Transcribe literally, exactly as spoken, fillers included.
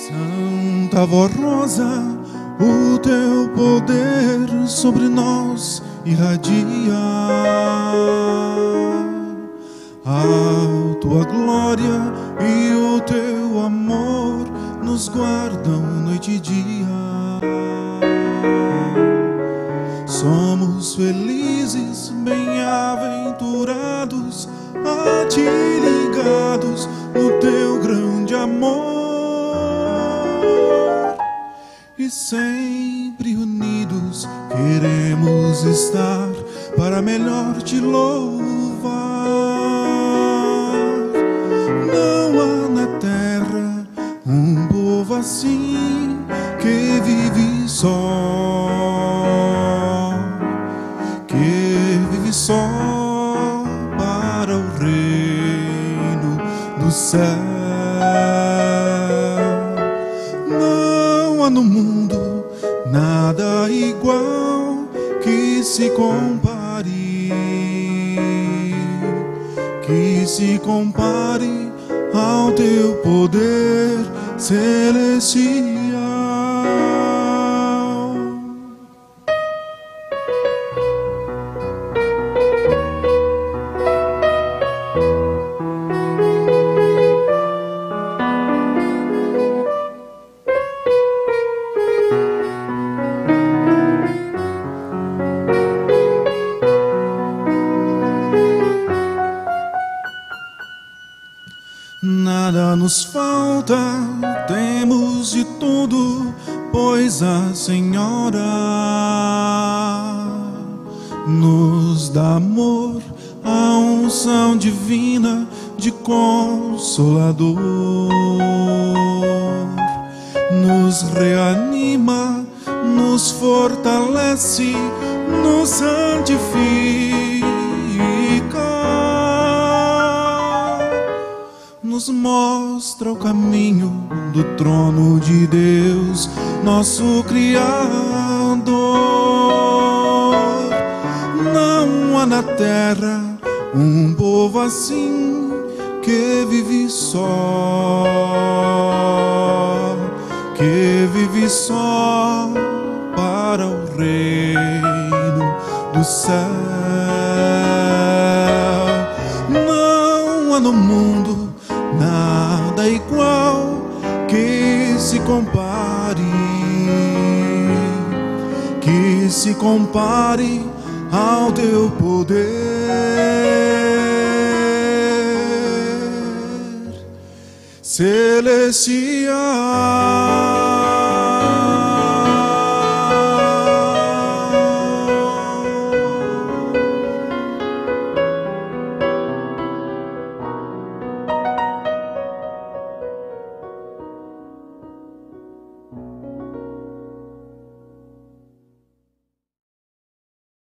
Santa Voz Rosa, o teu poder sobre nós irradia. A tua glória e o teu amor nos guardam noite e dia. Somos felizes, bem-aventurados, a ti ligados no teu grande amor. E sempre unidos queremos estar para melhor te louvar. Não há na terra um povo assim que vive só, que vive só para o reino do céu. Não há no mundo nada igual que se compare, que se compare ao teu poder celestial. Nada nos falta, temos de tudo, pois a Senhora nos dá amor, a unção divina de Consolador. Nos reanima, nos fortalece, nos santifica, nos mostra o caminho do trono de Deus, nosso Criador. Não há na terra um povo assim que vive só, que vive só para o reino do céu. Não há no mundo nada igual que se compare, que se compare ao teu poder celestial.